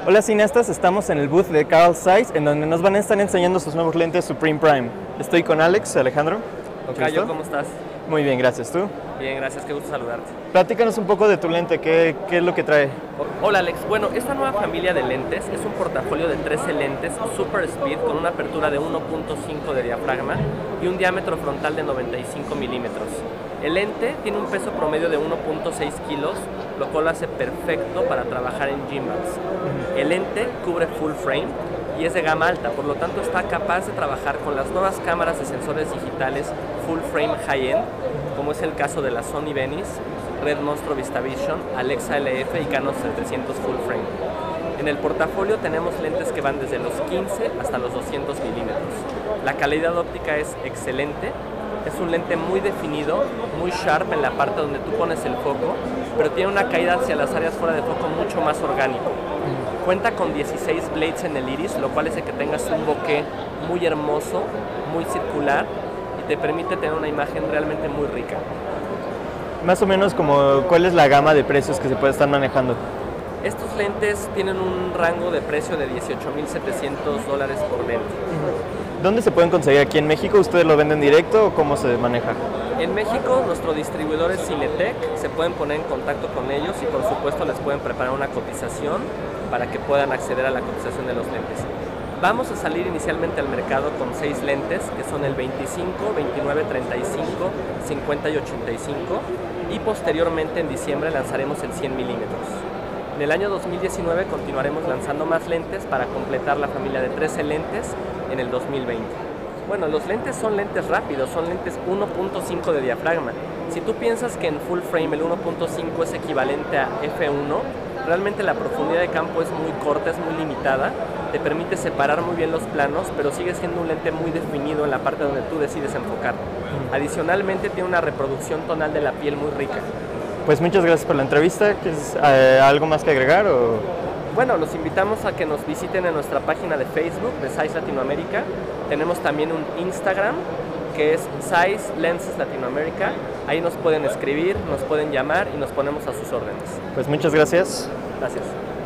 Hola cineastas, estamos en el booth de Carl Zeiss, en donde nos van a estar enseñando sus nuevos lentes Supreme Prime. Estoy con Alex, Alejandro. Tocayo, ¿cómo estás? Muy bien, gracias. ¿Tú? Bien, gracias, qué gusto saludarte. Platícanos un poco de tu lente, ¿qué es lo que trae? Hola Alex, bueno, esta nueva familia de lentes es un portafolio de 13 lentes Super Speed con una apertura de 1.5 de diafragma y un diámetro frontal de 95 milímetros. El lente tiene un peso promedio de 1.6 kilos, lo cual lo hace perfecto para trabajar en gimbals. El lente cubre full frame y es de gama alta, por lo tanto está capaz de trabajar con las nuevas cámaras de sensores digitales full frame high-end, como es el caso de la Sony Venice, Red Monstro VistaVision, Alexa LF y Canon 300 full frame. En el portafolio tenemos lentes que van desde los 15 hasta los 200 milímetros. La calidad óptica es excelente, es un lente muy definido, muy sharp en la parte donde tú pones el foco, pero tiene una caída hacia las áreas fuera de foco mucho más orgánico. Cuenta con 16 blades en el iris, lo cual hace que tengas un bokeh muy hermoso, muy circular y te permite tener una imagen realmente muy rica. Más o menos como, ¿cuál es la gama de precios que se puede estar manejando? Estos lentes tienen un rango de precio de $18,700 por lente. ¿Dónde se pueden conseguir? ¿Aquí en México? ¿Ustedes lo venden directo o cómo se maneja? En México, nuestro distribuidor es Cinetec, se pueden poner en contacto con ellos y por supuesto les pueden preparar una cotización para que puedan acceder a la cotización de los lentes. Vamos a salir inicialmente al mercado con 6 lentes, que son el 25, 29, 35, 50 y 85, y posteriormente en diciembre lanzaremos el 100 milímetros. En el año 2019 continuaremos lanzando más lentes para completar la familia de 13 lentes en el 2020. Bueno, los lentes son lentes rápidos, son lentes 1.5 de diafragma. Si tú piensas que en full frame el 1.5 es equivalente a f1, realmente la profundidad de campo es muy corta, es muy limitada, te permite separar muy bien los planos, pero sigue siendo un lente muy definido en la parte donde tú decides enfocar. Adicionalmente tiene una reproducción tonal de la piel muy rica. Pues muchas gracias por la entrevista. ¿Quieres algo más que agregar? Bueno, los invitamos a que nos visiten en nuestra página de Facebook de Zeiss Latinoamérica. Tenemos también un Instagram que es Zeiss Lenses Latinoamérica. Ahí nos pueden escribir, nos pueden llamar y nos ponemos a sus órdenes. Pues muchas gracias. Gracias.